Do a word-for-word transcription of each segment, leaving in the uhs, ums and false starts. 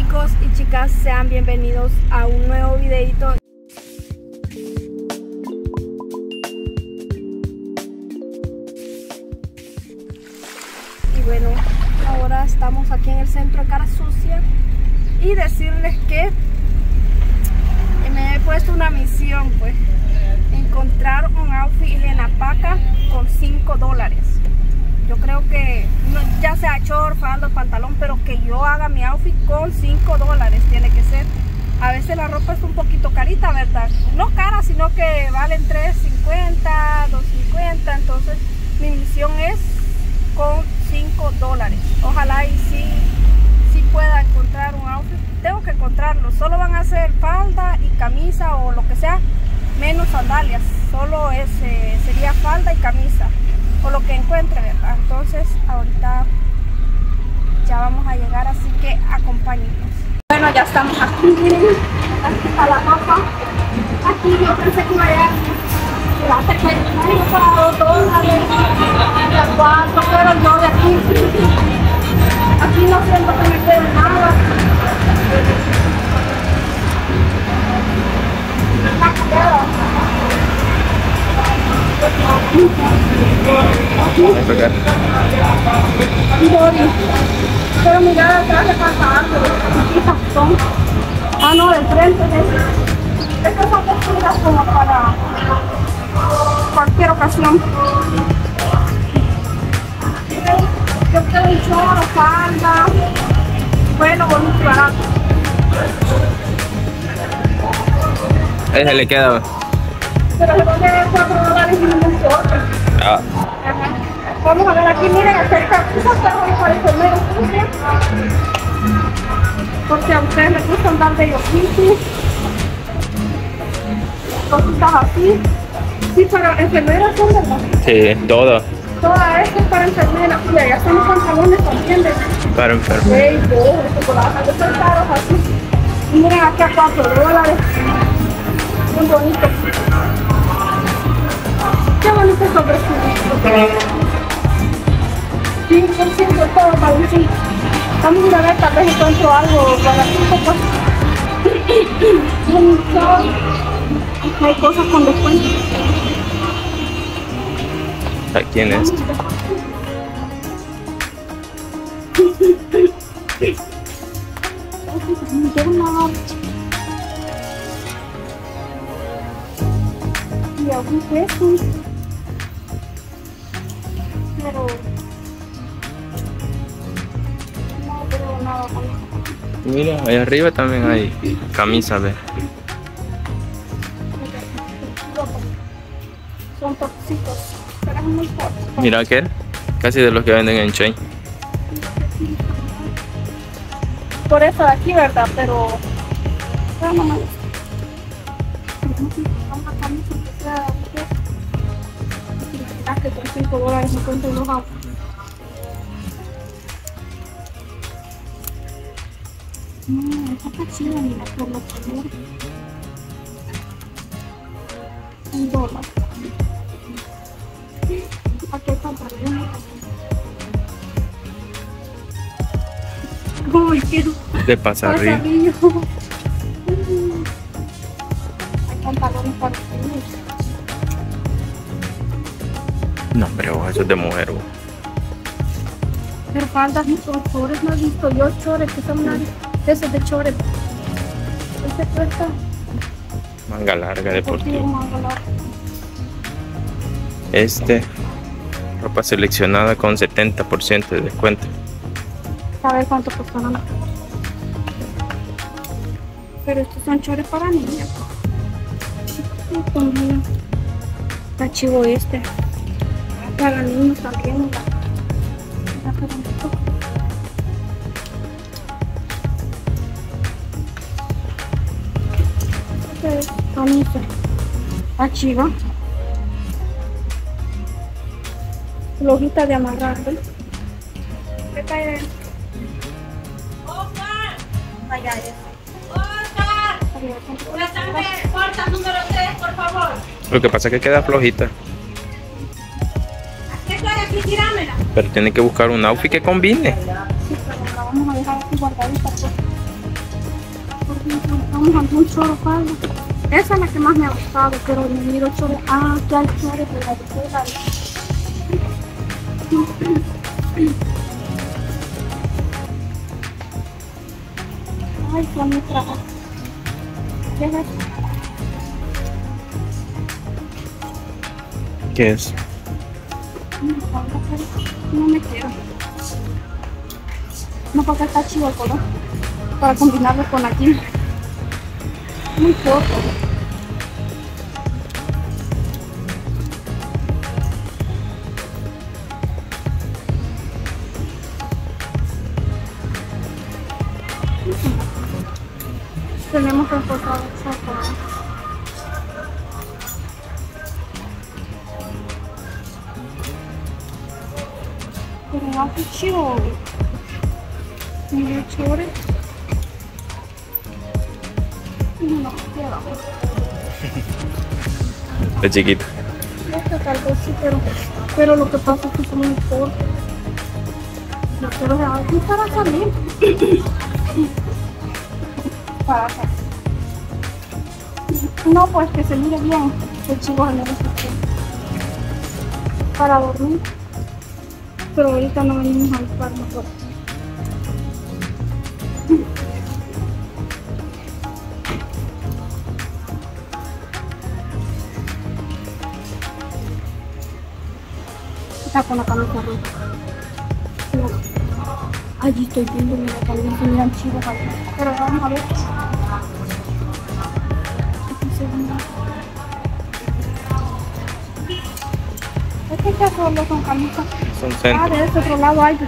chicos y chicas, sean bienvenidos a un nuevo videito. Y bueno, ahora estamos aquí en el centro de Cara Sucia y decirles que me he puesto una misión, pues, encontrar un outfit en la paca con cinco dólares. Yo creo que, no, ya sea short, falda, pantalón, pero que yo haga mi outfit con cinco dólares tiene que ser. A veces la ropa es un poquito carita, ¿verdad? No cara, sino que valen tres cincuenta, dos cincuenta. Entonces mi misión es con cinco dólares. Ojalá y sí, sí pueda encontrar un outfit. Tengo que encontrarlo. Solo van a ser falda y camisa o lo que sea, menos sandalias. Solo es, eh, sería falda y camisa, o lo que encuentre, ¿verdad? Entonces ahorita ya vamos a llegar, así que acompáñenos. Bueno, ya estamos aquí, miren, aquí está la ropa. Aquí yo pensé que iba a llegar la secretaria para dos dólares, a cuatro, pero yo de aquí, aquí no siento que me quede nada. Pero mirar atrás le pasa algo. Son. Ah, no, de frente. Estas son vestidas como para cualquier ocasión. Yo quiero un short, falda. Bueno, bonito, barato. Ahí se le queda. Pero se pone cuatro dólares y un short. Ah. Vamos a ver aquí, miren, acerca, esas perros parecen medio sucias, porque a ustedes les gusta andar de yoquiti, cositas así. Sí, pero enfermeras son, ¿verdad? Sí, todo. Toda esto es para enfermeras. Y allá están los pantalones también de... Para enfermeras. Hey, de chocolate, que son caros así. Y miren aquí a cuatro dólares. Muy bonito. Qué bonito es sobre su sí, yo siento todo para decir. Vamos a ir a ver, tal vez encuentro algo baratito, pues. Hay cosas con descuento. ¿A quién es? Y algún peso. Pero no veo nada con eso. Mira, ahí arriba también hay camisa, ve. Son toxitos, pero es muy corto. Mira aquel, casi de los que venden en Chain. Por eso de aquí, ¿verdad? Pero pero no me gusta. Una camisa que sea de que con cinco dólares me encuentro los autos. No, esta está chida, mira, por lo que un dólar. Aquí hay pantalones. Uy, quiero. De pasar arriba. Hay pantalones para niños. No, pero eso es de mujer. Bo. Pero faldas y chores, no he visto yo chores que son de esos de chores. Este cuesta. Manga larga, deportiva. Manga larga. Este, ropa seleccionada con setenta por ciento de descuento. A ver cuánto costan. Pero estos son chores para niños. Está chivo este. Para niños también. Este es camisa. Está chiva. Flojita de amarrar, ¿ves? ¿Qué cae? ¡Oscar! Allá es. ¡Oscar! Una sangre corta número tres, por favor. Lo que pasa es que queda flojita. Aquí estoy, aquí, tíramela. Pero tiene que buscar un outfit que combine. Sí, pero la vamos a dejar aquí guardadita. Pues. por ejemplo, vamos a algún choro falda. Esa es la que más me ha gustado, pero me miro choro. Ah, aquí hay chores de la tela. Ay, qué bonita. ¿Qué es esto? ¿Qué es? No me quiero. No, porque está chido el color. Para combinarlo con aquí. Muy corto. Tenemos reforzado el zapato. Pero no, qué chido. Mira, chore. No, quiero. De chiquita. Este tal vez sí, pero, pero lo que pasa es que son muy cortos. Yo quiero de algo para salir. Para salir. No, pues que se mire bien. El chico en el sitio. Para dormir. Pero ahorita no venimos a buscar mejor. Está con la camisa roja. No. Allí estoy viendo, mira, también se miran chidos ahí. Pero vamos a ver. Aquí se mira. Es que ya solo son camisas. Son Ah, centros. de este otro lado hay.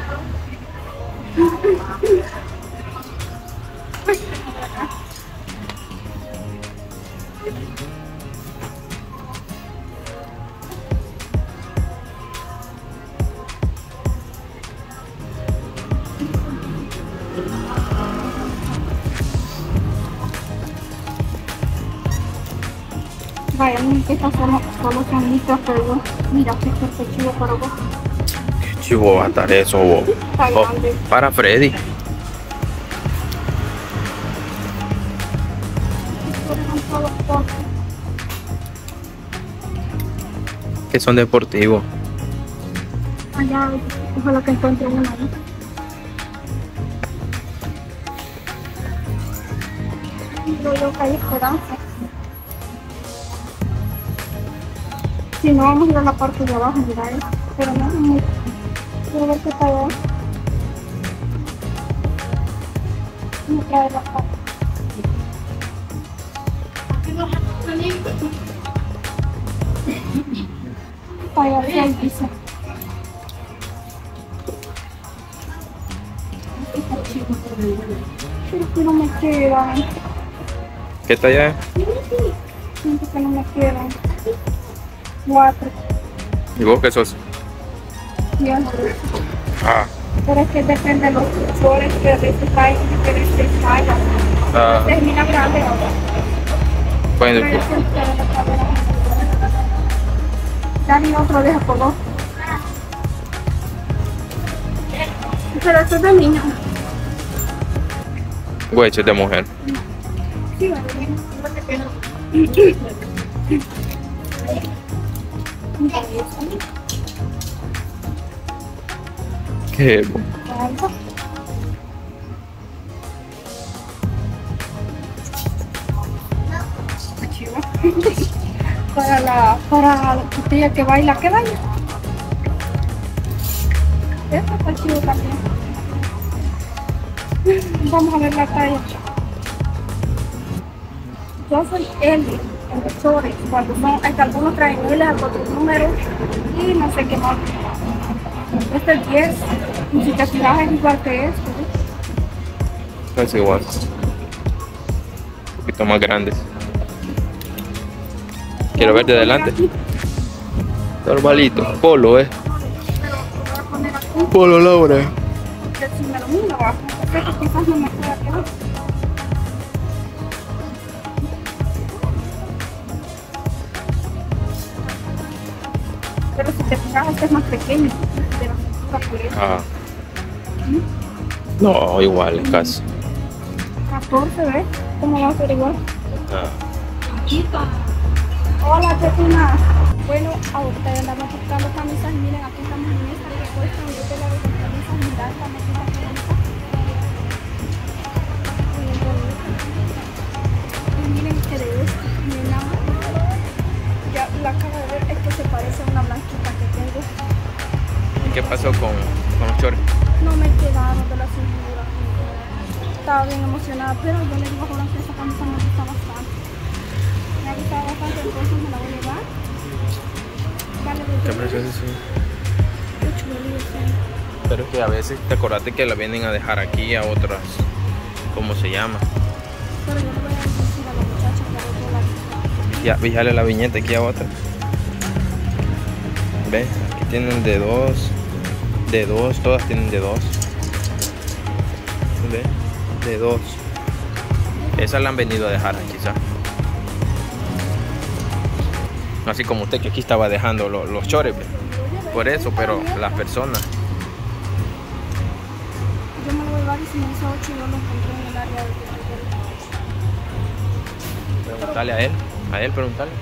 Vaya, mira que estas solo, solo son litros, pero yo, mira que este es chivo para vos. Qué chivo va a estar eso, vos. Está Oh, grande. para Freddy. Estos son todos cortos. Que son deportivos. Allá, ojalá que encuentre uno ahí. Yo creo que hay esperanza. Si no, vamos a ir a la parte de abajo, mira ahí. Pero no, no. Quiero ver qué está allá. Me trae la parte. Está allá, sí, ahí dice. Está chido. Pero que no me quedan. ¿Qué talla es? Siento que no me quedan. Cuatro. ¿Y vos qué sos? Diez. Ah. Pero es que depende de los colores que a veces hay diferentes tallas. Ah. Termina grande ahora. Bueno, Pero yo siento que de la cadera. Ya ni otro deja color. Pero esto es de niño. hueches de mujer. Sí, vale, bien. ¿Qué? Para la, para la putilla que baila, que baila. Esta está chido también. Vamos a ver la talla. Yo soy L, profesores, cuando son, es que algunos traen L, otros números y no sé qué más. Este es diez, y si te fijas es igual que este. Es igual. Un poquito más grandes. Quiero ver de adelante. Normalito, polo, eh. Pero lo voy a poner aquí, Polo, Laura. porque si me lo miro abajo, sé que quizás no me pueda quedar. Pero si te fijas, este es más pequeño. De la cintura por eso. Ah. No, igual, casi. catorce, ¿ves? ¿Cómo va a ser igual? Ah. Hola, Pepina. Bueno, ahorita ya andamos buscando camisas. Miren, aquí estamos en esta que cuesta un dólar de camisas. Mirad esta mesita que bonita. Muy bonita. Y miren que de este me enamoró. Ya la acabo de ver, es que se parece a una blanquita que tengo. ¿Y qué pasó con, con los shorts? No me quedaron de la cintura. Estaba bien emocionada, pero yo le digo a Jorge que esa camisa me gusta bastante. Me ha gustado bastante, entonces me la voy a llevar. Vale, ¿Qué precio es eso? ocho mil, sí. Pero es que a veces te acordaste que la vienen a dejar aquí a otras, ¿cómo se llama? Pero yo le voy a decir a la muchacha que hago toda la... Ya, fíjale la viñeta aquí a otra. ¿Ves? Aquí tienen de dos, de dos, todas tienen de dos. ¿Ves? De dos. Esas la han venido a dejar aquí, ¿sabes? Así como usted que aquí estaba dejando los, los chores, ¿ves? Por eso, pero las personas. Yo me lo voy a llevar y si me hizo ocho yo lo encontré en el área de... Preguntarle a él, a él preguntarle.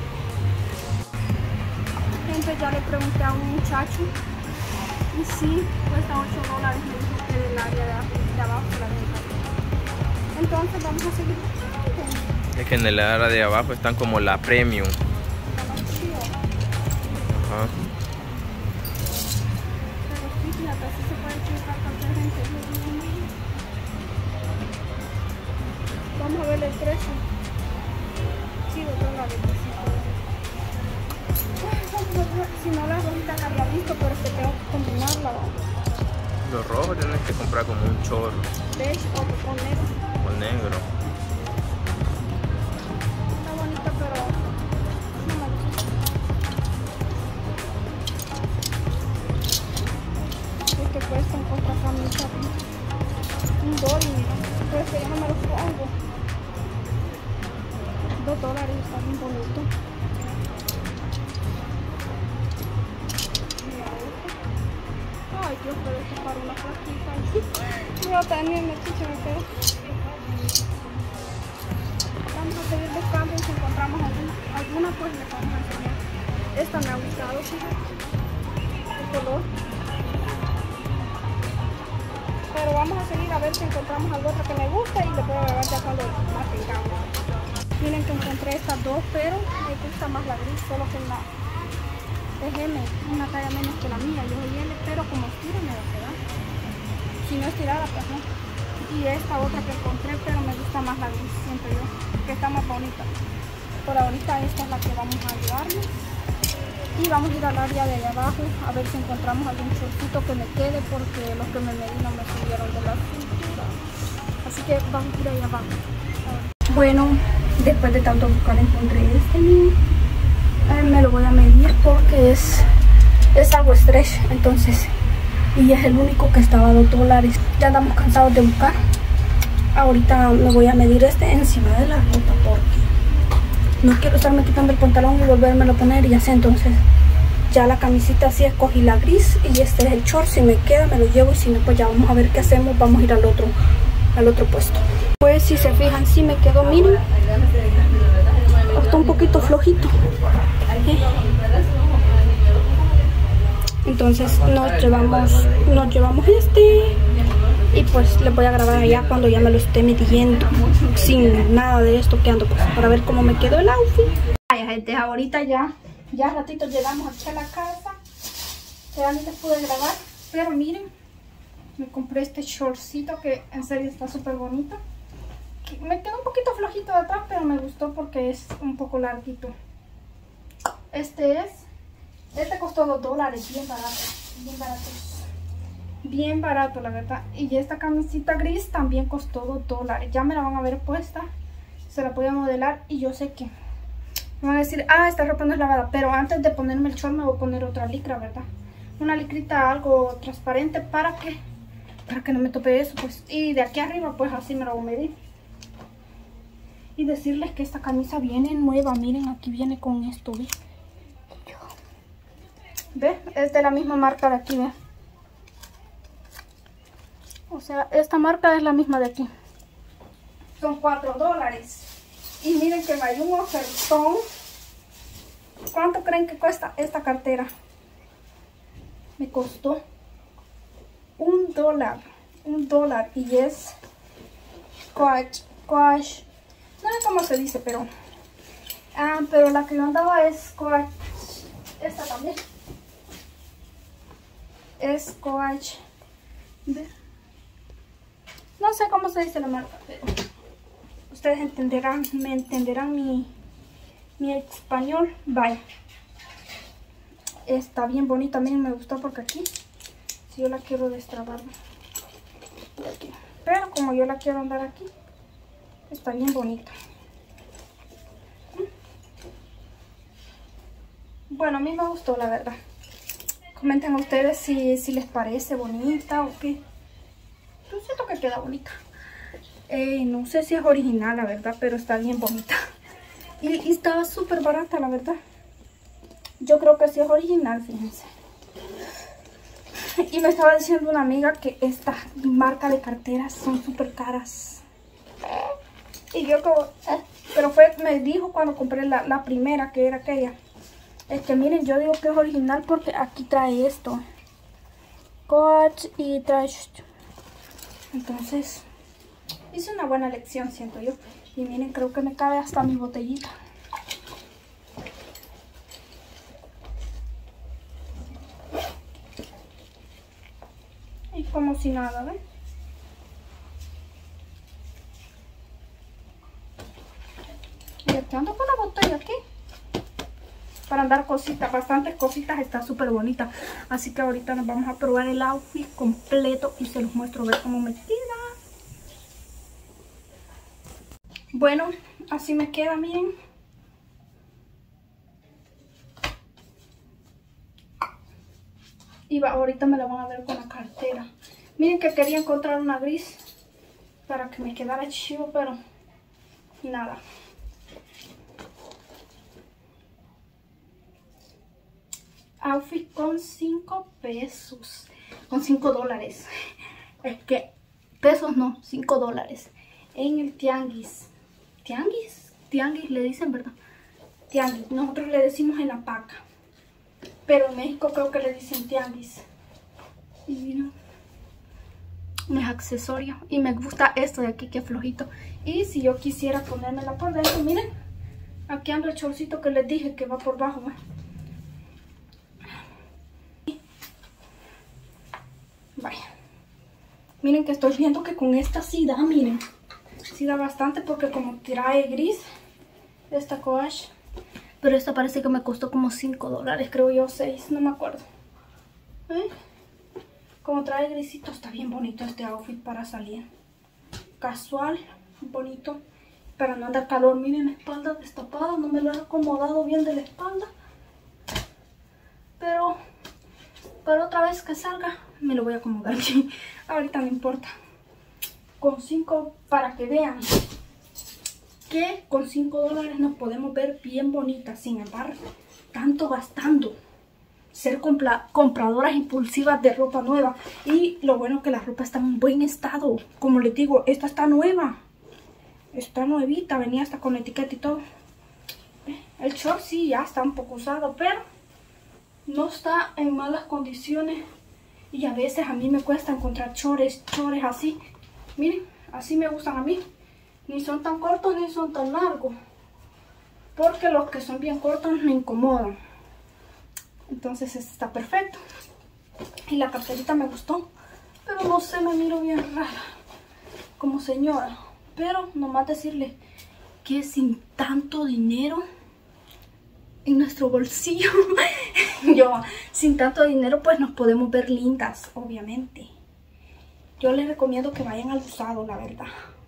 Gente, ya le pregunté a un muchacho y sí, cuesta ocho dólares, me dijo que del área de, de abajo la venta. Entonces vamos a seguir buscando. Es que en el área de abajo están como la premium. Ajá. Pero sí, fíjate, así se puede checar cualquier gente. Vamos a ver el precio. Sí, dos dólares. Si no la rojita la había visto, pero es que tengo que combinarla. Los rojos tienes que comprar como un chorro. Beige o con negro. O negro. Está bonita, pero no me gusta. Es que cuesta encontrar camisa. Un dólar, mira. Pero es que yo no me lo pongo. Dos dólares, está bien bonito. Ay, Dios, pero esto para una flaquita. No, también la chicha me quedó. Vamos a seguir buscando y si encontramos alguna, alguna pues les vamos a enseñar. Esta me ha gustado, fíjate. El color. Pero vamos a seguir a ver si encontramos algo otro que me guste y les voy a grabar ya cuando la tengamos. Miren que encontré estas dos, pero me gusta más la gris, solo que la... es M, una talla menos que la mía, yo soy L, pero como estira me va a quedar. Si no estirada, pues no. Y esta otra que encontré, pero me gusta más la gris, siento yo, que está más bonita. Por ahorita esta es la que vamos a llevarnos. Y vamos a ir al área de allá abajo, a ver si encontramos algún shortcito que me quede, porque los que me medí no me subieron de la cintura. Así que vamos a ir allá abajo. Bueno, después de tanto buscar encontré este mío. Eh, me lo voy a medir porque es, es algo stretch, entonces, y es el único que estaba a dos dólares. Ya andamos cansados de buscar. Ahorita me voy a medir este encima de la ropa porque no quiero estarme quitando el pantalón y volverme a poner y así. Entonces ya la camisita sí escogí la gris y este es el short. Si me queda me lo llevo y si no pues ya vamos a ver qué hacemos. Vamos a ir al otro, al otro puesto. Pues si se fijan, sí me quedó, miren, está un poquito flojito. Entonces nos llevamos nos llevamos este y pues les voy a grabar allá cuando ya me lo esté midiendo sin nada de esto que ando pues, para ver cómo me quedó el outfit. Ay, gente, ahorita ya ya ratito llegamos aquí a la casa, ya ni les pude grabar, pero miren, me compré este shortcito que en serio está súper bonito. Me quedó un poquito flojito de atrás, pero me gustó porque es un poco larguito. Este es, este costó dos dólares, bien barato, bien barato, bien barato la verdad. Y esta camisita gris también costó dos dólares, ya me la van a ver puesta, se la voy a modelar y yo sé que me van a decir, ah, esta ropa no es lavada, pero antes de ponerme el short me voy a poner otra licra, ¿verdad? Una licrita algo transparente para que, para que no me tope eso, pues, y de aquí arriba pues así me lo voy a medir. Y decirles que esta camisa viene nueva, miren, aquí viene con esto, ¿ves? ¿Ves? Es de la misma marca de aquí, ¿ves? O sea, esta marca es la misma de aquí. costó cuatro dólares. Y miren que me hay un ofertón. ¿Cuánto creen que cuesta esta cartera? Me costó un dólar. Un dólar. Y es Coach. Coach. No sé cómo se dice, pero... Ah, pero la que yo andaba es Coach. Esta también. Es Coach. No sé cómo se dice la marca, pero ustedes entenderán, me entenderán mi, mi español. Vaya. Está bien bonita. Miren, me gustó porque aquí, si yo la quiero destrabar, de aquí. Pero como yo la quiero andar aquí, está bien bonita. Bueno, a mí me gustó, la verdad. Comenten ustedes si, si les parece bonita o qué. Yo siento que queda bonita. Eh, no sé si es original, la verdad, pero está bien bonita. Y, y estaba súper barata, la verdad. Yo creo que sí es original, fíjense. Y me estaba diciendo una amiga que esta marca de carteras son súper caras. Y yo como... Eh, pero fue, me dijo cuando compré la, la primera, que era aquella. Es que miren, yo digo que es original porque aquí trae esto. Coach y trae... Entonces, hice una buena lección, siento yo. Y miren, creo que me cabe hasta mi botellita. Y como si nada, ¿ven? Y aquí ando con la botella aquí. Para andar cositas, bastantes cositas, está súper bonita. Así que ahorita nos vamos a probar el outfit completo y se los muestro a ver cómo me queda. Bueno, así me queda, miren. Y va, ahorita me la van a ver con la cartera. Miren que quería encontrar una gris para que me quedara chivo, pero nada. Outfit con cinco pesos. Con cinco dólares. Es que pesos no, cinco dólares. En el tianguis. ¿Tianguis? Tianguis le dicen, ¿verdad? Tianguis. Nosotros le decimos en la paca. Pero en México creo que le dicen tianguis. Y miren, mis accesorios. Y me gusta esto de aquí que es flojito. Y si yo quisiera ponérmela por dentro, miren. Aquí ando el chorcito que les dije que va por bajo, ¿eh? Vaya. Miren que estoy viendo que con esta sí da, miren. Sí da bastante porque como trae gris. Esta Coach. Pero esta parece que me costó como cinco dólares, creo yo, seis, no me acuerdo. ¿Eh? Como trae grisito, está bien bonito este outfit para salir. Casual, bonito. Para no andar calor, miren la espalda destapada. No me lo he acomodado bien de la espalda. Pero para otra vez que salga, me lo voy a acomodar bien. Ahorita no importa. Con cinco, para que vean que con cinco dólares nos podemos ver bien bonitas. Sin embargo, tanto gastando. Ser compra compradoras impulsivas de ropa nueva. Y lo bueno que la ropa está en buen estado. Como les digo, esta está nueva. Está nuevita, venía hasta con etiqueta y todo. El short sí ya está un poco usado, pero no está en malas condiciones. Y a veces a mí me cuesta encontrar chores, chores así. Miren, así me gustan a mí. Ni son tan cortos ni son tan largos. Porque los que son bien cortos me incomodan. Entonces este está perfecto. Y la carterita me gustó. Pero no sé, me miro bien rara. Como señora. Pero nomás decirle que sin tanto dinero en nuestro bolsillo. Yo, sin tanto dinero pues nos podemos ver lindas, obviamente. Yo les recomiendo que vayan al usado, la verdad.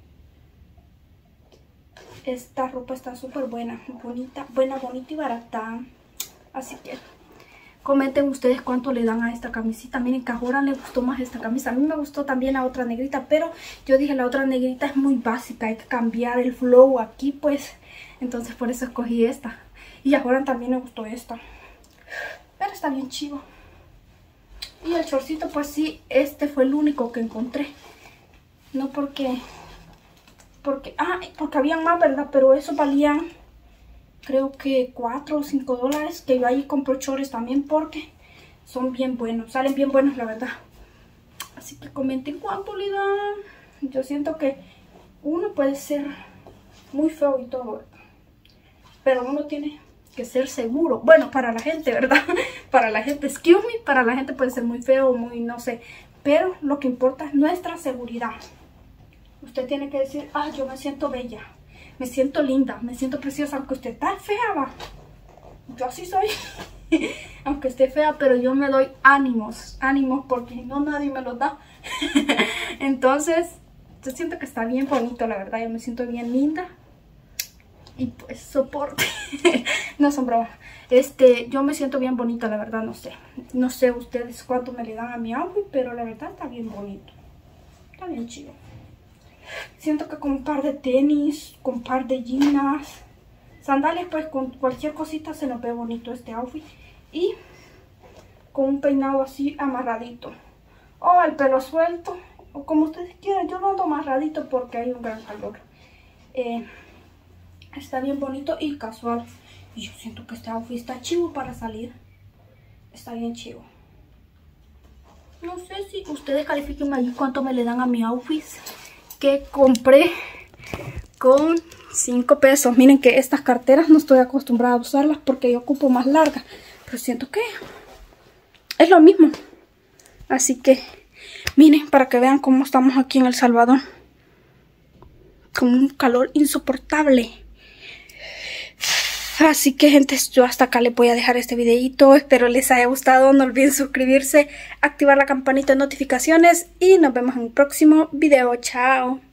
Esta ropa está súper buena, bonita, buena, bonita y barata. Así que comenten ustedes cuánto le dan a esta camisita. Miren que a Joran le gustó más esta camisa. A mí me gustó también la otra negrita, pero yo dije la otra negrita es muy básica. Hay que cambiar el flow aquí, pues. Entonces por eso escogí esta. Y a Joran también le gustó esta. Pero está bien chivo. Y el shortcito, pues sí, este fue el único que encontré. No porque... Porque, ah, porque habían más, ¿verdad? Pero esos valían, creo que cuatro o cinco dólares. Que yo ahí compro chores también porque son bien buenos. Salen bien buenos, la verdad. Así que comenten cuánto le dan. Yo siento que uno puede ser muy feo y todo, ¿verdad? Pero uno tiene que ser seguro. Bueno, para la gente, ¿verdad? Para la gente, excuse me, para la gente puede ser muy feo, muy no sé. Pero lo que importa es nuestra seguridad. Usted tiene que decir, ah, yo me siento bella, me siento linda, me siento preciosa, aunque usted está fea, va. Yo así soy. Aunque esté fea, pero yo me doy ánimos, ánimos, porque no nadie me los da. Entonces, yo siento que está bien bonito, la verdad. Yo me siento bien linda. Y pues soporte. No son bromas. Este, yo me siento bien bonita, la verdad, no sé. No sé ustedes cuánto me le dan a mi outfit, pero la verdad está bien bonito. Está bien chido. Siento que con un par de tenis, con un par de jeans, sandalias, pues con cualquier cosita se nos ve bonito este outfit. Y con un peinado así amarradito. O el pelo suelto, o como ustedes quieran. Yo lo ando amarradito porque hay un gran calor. Eh... Está bien bonito y casual. Y yo siento que este outfit está chivo para salir. Está bien chivo. No sé si ustedes califiquen allí cuánto me le dan a mi outfit que compré con cinco pesos. Miren que estas carteras no estoy acostumbrada a usarlas porque yo ocupo más largas. Pero siento que es lo mismo. Así que miren para que vean cómo estamos aquí en El Salvador. Con un calor insoportable. Así que gente, yo hasta acá les voy a dejar este videito. Espero les haya gustado. No olviden suscribirse, activar la campanita de notificaciones y nos vemos en un próximo video. Chao.